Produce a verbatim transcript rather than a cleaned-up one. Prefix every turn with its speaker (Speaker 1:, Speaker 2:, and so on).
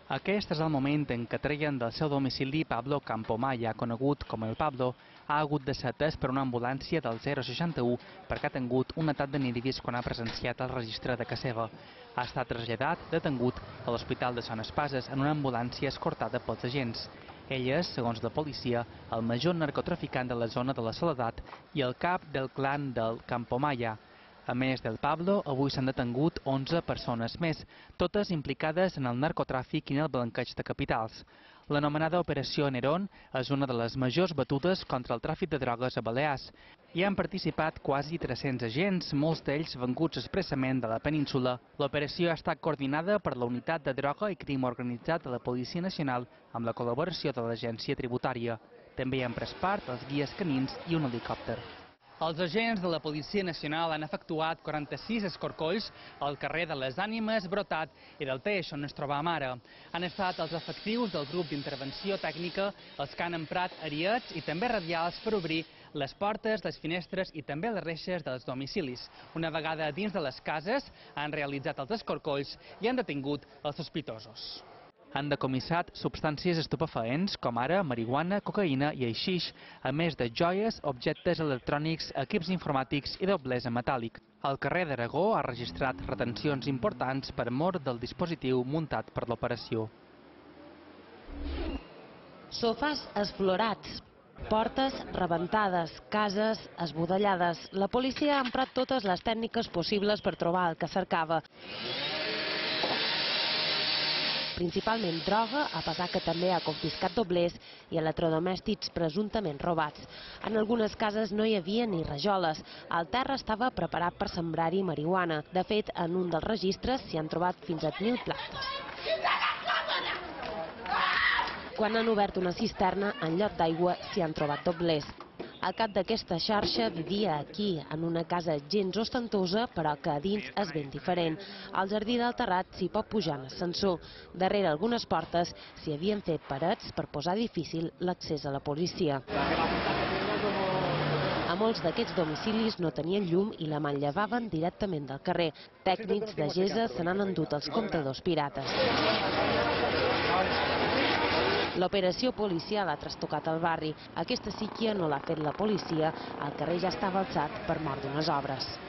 Speaker 1: Aquest és el moment en què treien del seu domicili Pablo Campomaya, conegut com el Pablo. Ha hagut de ser atès per una ambulància del zero seixanta u perquè ha tingut un atac de nervis quan ha presenciat el registre de casa seva. Ha estat traslladat, detengut, a l'Hospital de Son Espases en una ambulància escortada pels agents. Ell és, segons la policia, el major narcotraficant de la zona de la Soledat i el cap del clan del Campomaya. A més del Pablo, avui s'han detengut onze persones més, totes implicades en el narcotràfic i en el blanqueig de capitals. L'anomenada Operació Nerón és una de les majors batudes contra el tràfic de drogues a Balears. Hi han participat quasi tres-cents agents, molts d'ells venguts expressament de la península. L'operació ha estat coordinada per la Unitat de Droga i Crim Organitzat de la Policia Nacional amb la col·laboració de l'Agència Tributària. També hi han pres part els guies canins i un helicòpter. Els agents de la Policia Nacional han efectuat quaranta-sis escorcolls al carrer de les Ànimes, Brotat i del Teix, on ens trobam ara. Han estat els efectius del grup d'intervenció tècnica els que han emprat ariets i també radials per obrir les portes, les finestres i també les reixes dels domicilis. Una vegada dins de les cases han realitzat els escorcolls i han detingut els sospitosos. Han decomissat substàncies estupefaents com ara marihuana, cocaïna i haixix, a més de joies, objectes electrònics, equips informàtics i doblesa metàl·lic. El carrer d'Aragó ha registrat retencions importants per mor del dispositiu muntat per l'operació.
Speaker 2: Sofàs esflorats, portes rebentades, cases esbudellades. La policia ha emprat totes les tècniques possibles per trobar el que cercava. Principalment droga, a pesar que també ha confiscat doblers i electrodomèstics presumptament robats. En algunes cases no hi havia ni rajoles. El terra estava preparat per sembrar-hi marihuana. De fet, en un dels registres s'hi han trobat fins a mil plantes. Quan han obert una cisterna, en lloc d'aigua s'hi han trobat doblers. El cap d'aquesta xarxa vivia aquí, en una casa gens ostentosa, però que a dins és ben diferent. Al jardí del terrat s'hi pot pujar en ascensor. Darrere algunes portes s'hi havien fet parets per posar difícil l'accés a la policia. A molts d'aquests domicilis no tenien llum i la manllevaven directament del carrer. Tècnics de Gesa se n'han endut els comptadors pirates. L'operació policial ha trastocat el barri. Aquesta síquia no l'ha fet la policia, el carrer ja estava alçat per mort d'unes obres.